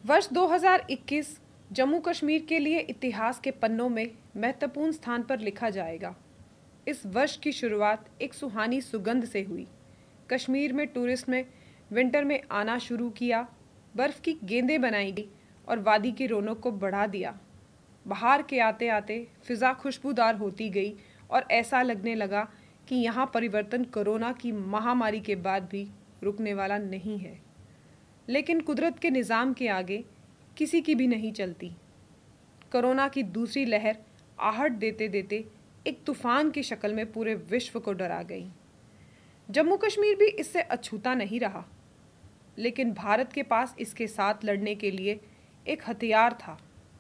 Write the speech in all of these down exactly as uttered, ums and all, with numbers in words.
वर्ष दो हज़ार इक्कीस जम्मू कश्मीर के लिए इतिहास के पन्नों में महत्वपूर्ण स्थान पर लिखा जाएगा। इस वर्ष की शुरुआत एक सुहानी सुगंध से हुई। कश्मीर में टूरिस्ट ने विंटर में आना शुरू किया, बर्फ़ की गेंदें बनाई गई और वादी की रौनक को बढ़ा दिया। बाहर के आते आते फ़िज़ा खुशबूदार होती गई और ऐसा लगने लगा कि यहाँ परिवर्तन कोरोना की महामारी के बाद भी रुकने वाला नहीं है। लेकिन कुदरत के निज़ाम के आगे किसी की भी नहीं चलती। कोरोना की दूसरी लहर आहट देते देते एक तूफान की शक्ल में पूरे विश्व को डरा गई। जम्मू कश्मीर भी इससे अछूता नहीं रहा, लेकिन भारत के पास इसके साथ लड़ने के लिए एक हथियार था।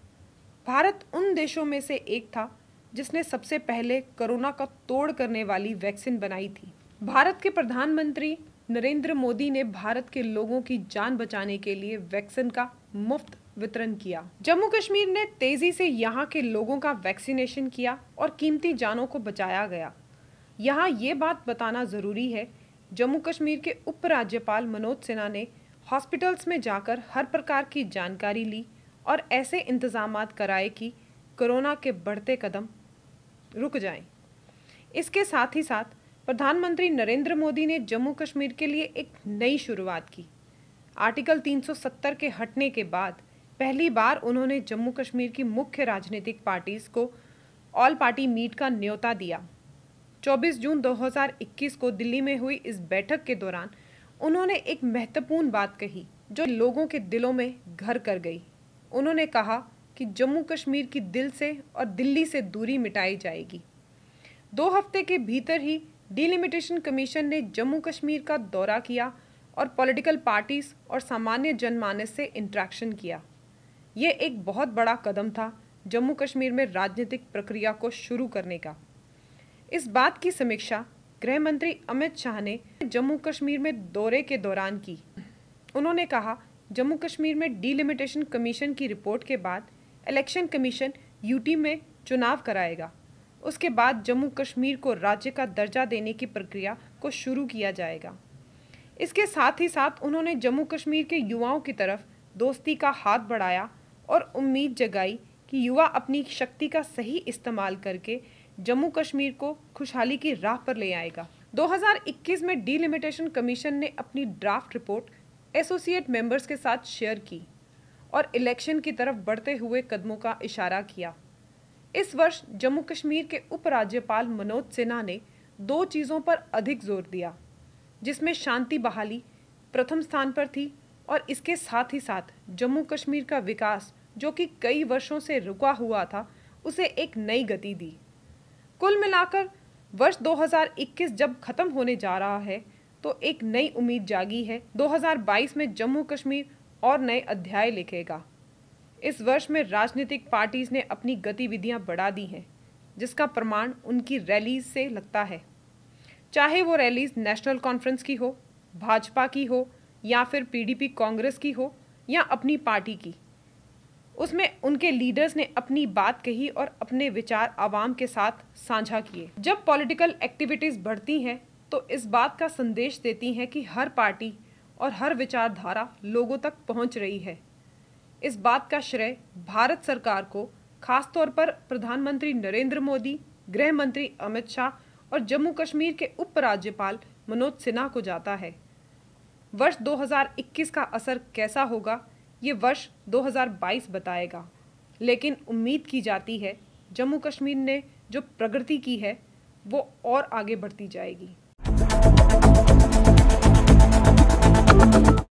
भारत उन देशों में से एक था जिसने सबसे पहले कोरोना का तोड़ करने वाली वैक्सीन बनाई थी। भारत के प्रधानमंत्री नरेंद्र मोदी ने भारत के लोगों की जान बचाने के लिए वैक्सीन का मुफ्त वितरण किया। जम्मू कश्मीर ने तेजी से यहाँ के लोगों का वैक्सीनेशन किया और कीमती जानों को बचाया गया। यहाँ ये बात बताना ज़रूरी है, जम्मू कश्मीर के उपराज्यपाल मनोज सिन्हा ने हॉस्पिटल्स में जाकर हर प्रकार की जानकारी ली और ऐसे इंतजामात कराए कि कोरोना के बढ़ते कदम रुक जाएं। इसके साथ ही साथ प्रधानमंत्री नरेंद्र मोदी ने जम्मू कश्मीर के लिए एक नई शुरुआत की। आर्टिकल तीन सौ सत्तर के हटने के बाद पहली बार उन्होंने जम्मू कश्मीर की मुख्य राजनीतिक पार्टीज को ऑल पार्टी मीट का न्योता दिया। चौबीस जून दो हज़ार इक्कीस को दिल्ली में हुई इस बैठक के दौरान उन्होंने एक महत्वपूर्ण बात कही जो लोगों के दिलों में घर कर गई। उन्होंने कहा कि जम्मू कश्मीर की दिल से और दिल्ली से दूरी मिटाई जाएगी। दो हफ्ते के भीतर ही डिलिमिटेशन कमीशन ने जम्मू कश्मीर का दौरा किया और पॉलिटिकल पार्टीज और सामान्य जनमानस से इंटरेक्शन किया। ये एक बहुत बड़ा कदम था जम्मू कश्मीर में राजनीतिक प्रक्रिया को शुरू करने का। इस बात की समीक्षा गृह मंत्री अमित शाह ने जम्मू कश्मीर में दौरे के दौरान की। उन्होंने कहा, जम्मू कश्मीर में डिलिमिटेशन कमीशन की रिपोर्ट के बाद इलेक्शन कमीशन यूटी में चुनाव कराएगा। उसके बाद जम्मू कश्मीर को राज्य का दर्जा देने की प्रक्रिया को शुरू किया जाएगा। इसके साथ ही साथ उन्होंने जम्मू कश्मीर के युवाओं की तरफ दोस्ती का हाथ बढ़ाया और उम्मीद जगाई कि युवा अपनी शक्ति का सही इस्तेमाल करके जम्मू कश्मीर को खुशहाली की राह पर ले आएगा। दो हज़ार इक्कीस में डिलिमिटेशन कमीशन ने अपनी ड्राफ्ट रिपोर्ट एसोसिएट मेंबर्स के साथ शेयर की और इलेक्शन की तरफ बढ़ते हुए कदमों का इशारा किया। इस वर्ष जम्मू कश्मीर के उपराज्यपाल मनोज सिन्हा ने दो चीज़ों पर अधिक जोर दिया, जिसमें शांति बहाली प्रथम स्थान पर थी और इसके साथ ही साथ जम्मू कश्मीर का विकास, जो कि कई वर्षों से रुका हुआ था, उसे एक नई गति दी। कुल मिलाकर वर्ष दो हज़ार इक्कीस जब खत्म होने जा रहा है तो एक नई उम्मीद जागी है। दो हज़ार बाईस में जम्मू कश्मीर और नए अध्याय लिखेगा। इस वर्ष में राजनीतिक पार्टीज ने अपनी गतिविधियां बढ़ा दी हैं, जिसका प्रमाण उनकी रैलीज से लगता है। चाहे वो रैलीज नेशनल कॉन्फ्रेंस की हो, भाजपा की हो या फिर पीडीपी कांग्रेस की हो या अपनी पार्टी की, उसमें उनके लीडर्स ने अपनी बात कही और अपने विचार आवाम के साथ साझा किए। जब पॉलिटिकल एक्टिविटीज़ बढ़ती हैं तो इस बात का संदेश देती हैं कि हर पार्टी और हर विचारधारा लोगों तक पहुंच रही है। इस बात का श्रेय भारत सरकार को, खासतौर पर प्रधानमंत्री नरेंद्र मोदी, गृह मंत्री अमित शाह और जम्मू कश्मीर के उपराज्यपाल मनोज सिन्हा को जाता है। वर्ष दो हज़ार इक्कीस का असर कैसा होगा, ये वर्ष दो हज़ार बाईस बताएगा। लेकिन उम्मीद की जाती है जम्मू कश्मीर ने जो प्रगति की है वो और आगे बढ़ती जाएगी।